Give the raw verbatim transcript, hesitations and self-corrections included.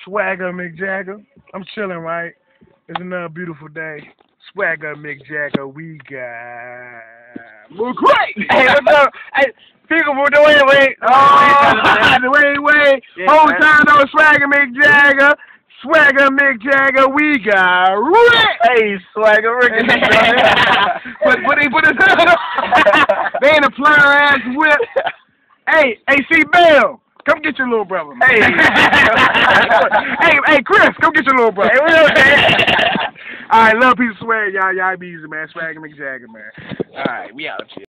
Swagga McJaGa. I'm chilling, right? It's another beautiful day. Swagga McJaGa, we got McCray. Hey, what's up? Hey, people, wait, wait, wait. Oh, wait, wait. Yeah, Whole man. time though, Swagga McJaGa. Swagga McJaGa, we got Rick. Hey, Swagga Rick. But but they put it. They ain't a player ass whip. Hey, hey, C Bell. Come get your little brother. Man. Hey. hey, hey, Chris, come get your little brother. Hey, we okay? All right, love, peace, swag, y'all. Y'all be easy, man. Swagga McJaGa, man. All right, we out here.